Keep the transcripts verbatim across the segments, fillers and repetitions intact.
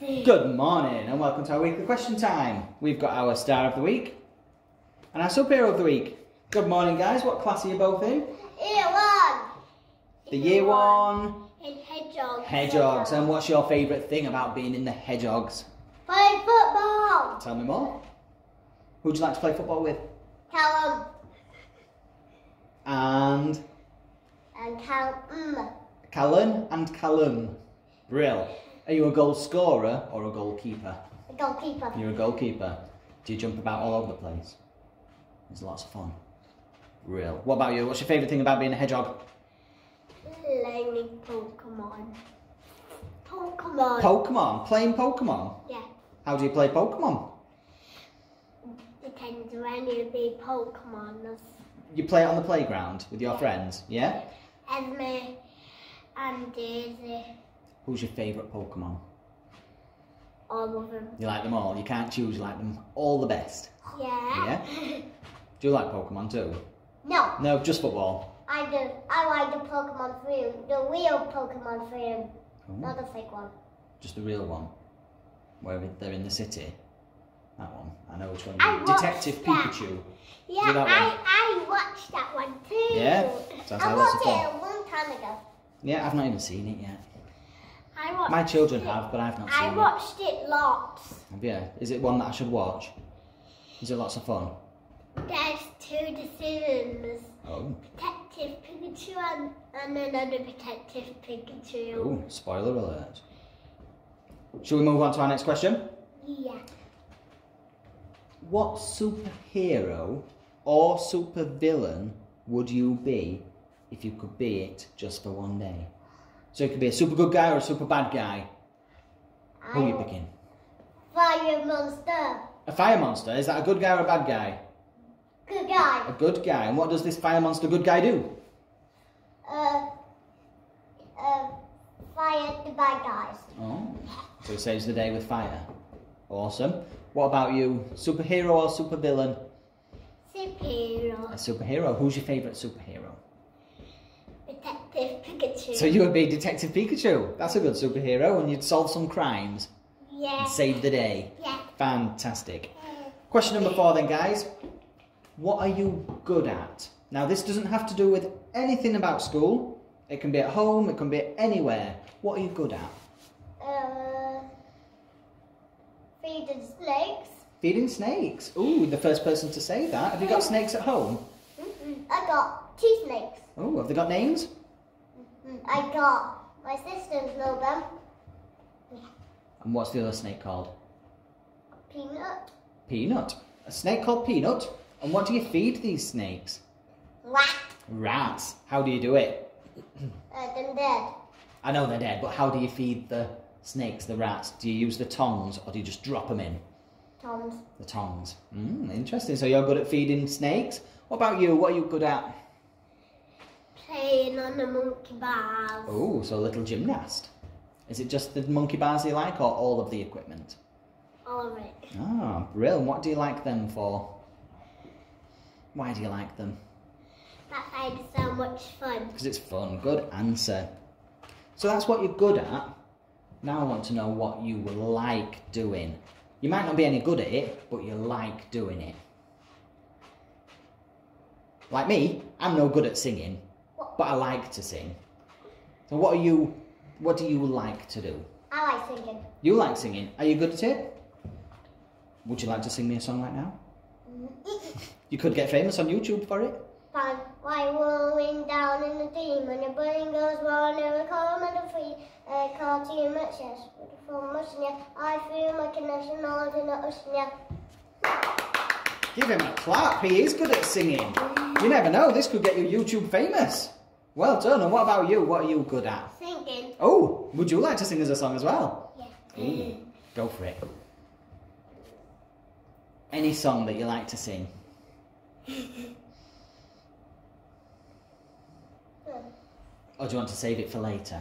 Good morning and welcome to our weekly question time. We've got our star of the week and our superhero of the week. Good morning guys, what class are you both in? Year one. The year one. In Hedgehogs. Hedgehogs. And what's your favourite thing about being in the Hedgehogs? Playing football. Tell me more. Who'd you like to play football with? Callum. And? And Callum. Callan and Callum. Brill. Are you a goal scorer or a goalkeeper? A goalkeeper. You're a goalkeeper. Do you jump about all over the place? It's lots of fun. Brill. What about you? What's your favourite thing about being a hedgehog? Playing Pokemon. Pokemon. Pokemon. Playing Pokemon? Yeah. How do you play Pokemon? Depends when you be Pokemon. You play it on the playground with your friends, yeah? Esme and Daisy. Who's your favourite Pokemon? All of them. You like them all? You can't choose, you like them all the best? Yeah. Yeah? Do you like Pokemon too? No. No, just football? I do. I like the Pokemon film. The real Pokemon film. Oh. Not the fake one. Just the real one? Where they're in the city? That one. I know which one. I Detective that. Pikachu. Yeah, that I, one? I watched that one too. Yeah? Sounds I like lots of watched it fun. a long time ago. Yeah, I've not even seen it yet. I watched My children it. have, but I've not seen I it. watched it lots. Yeah. Is it one that I should watch? Is it lots of fun? There's two decisions. Oh. Detective Pikachu and, and another Detective Pikachu. Oh, spoiler alert. Shall we move on to our next question? Yeah. What superhero or supervillain would you be if you could be it just for one day? So you could be a super good guy or a super bad guy. Who are you picking? Fire monster. A fire monster. Is that a good guy or a bad guy? Good guy. A good guy. And what does this fire monster good guy do? Uh, uh, fire the bad guys. Oh, so he saves the day with fire. Awesome. What about you? Superhero or supervillain? Superhero. A superhero. Who's your favourite superhero? Detective Pikachu. So you would be Detective Pikachu. That's a good superhero, and you'd solve some crimes Yeah. and save the day. Yeah. Fantastic. Question number four then, guys. What are you good at? Now, this doesn't have to do with anything about school. It can be at home, it can be anywhere. What are you good at? Uh, feed the snakes. Feeding snakes. Ooh, the first person to say that. Have you got snakes at home? Mm-mm. I got two snakes. Oh, have they got names? Mm-mm. I got, my sisters know them. And what's the other snake called? Peanut. Peanut. A snake called Peanut. And what do you feed these snakes? Rat. Rats. How do you do it? Uh, them dead. I know they're dead, but how do you feed the snakes, the rats? Do you use the tongs or do you just drop them in? Toms. The tongs. Mm, interesting. So you're good at feeding snakes. What about you? What are you good at? Playing on the monkey bars. Oh, so a little gymnast. Is it just the monkey bars you like or all of the equipment? All of it. Ah, brilliant. What do you like them for? Why do you like them? That made so much fun. Because it's fun. Good answer. So that's what you're good at. Now I want to know what you like doing. You might not be any good at it, but you like doing it. Like me, I'm no good at singing, but I like to sing. So what are you, what do you like to do? I like singing. You like singing. Are you good at it? Would you like to sing me a song right now? You could get famous on YouTube for it. Fun. Why rolling down in the deep when your brain goes wrong, never come and free. I can't too much, yes, beautiful motion, yeah. I feel my connection all in the ocean, yeah. Give him a clap. He is good at singing. You never know. This could get you YouTube famous. Well done. And what about you? What are you good at? Singing. Oh, would you like to sing us a song as well? Yeah. Ooh, go for it. Any song that you like to sing. Or do you want to save it for later?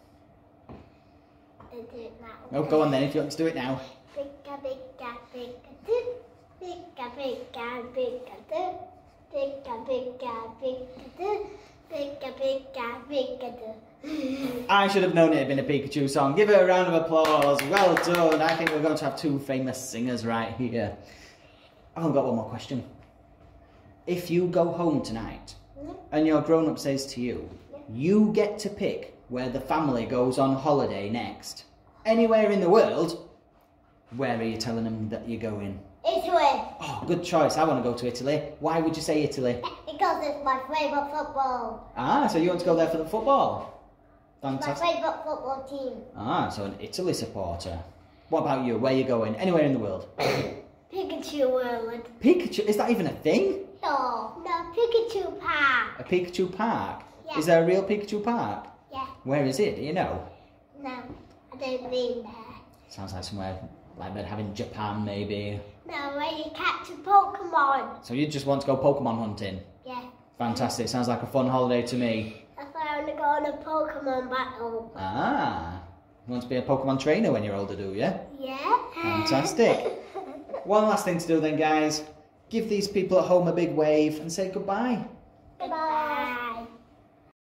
I'll do it now. Oh, go on then if you want to do it now. Pika, pika, pika, doo. Pika, pika, pika, doo. Pika, pika, pika, doo. Pika, pika, pika. I should have known it had been a Pikachu song. Give her a round of applause. Well done. I think we're going to have two famous singers right here. I've got one more question. If you go home tonight and your grown-up says to you, you get to pick where the family goes on holiday next, anywhere in the world, where are you telling them that you're going? Italy. Oh, good choice. I want to go to Italy. Why would you say Italy? Because it's my favourite football. Ah, so you want to go there for the football? Fantastic. My favourite football team. Ah, so an Italy supporter. What about you? Where are you going? Anywhere in the world? Pikachu World. Pikachu? Is that even a thing? No, no, Pikachu Park. A Pikachu park? Yeah. Is there a real Pikachu park? Yeah. Where is it? Do you know? No, I don't mean there. Sounds like somewhere like they'd have in Japan, maybe. No, where you catch a Pokemon. So you just want to go Pokemon hunting? Yeah. Fantastic. Sounds like a fun holiday to me. That's why I want to go on a Pokemon battle. Ah. You want to be a Pokemon trainer when you're older, do you? Yeah. Fantastic. One last thing to do then, guys. Give these people at home a big wave and say goodbye. Goodbye.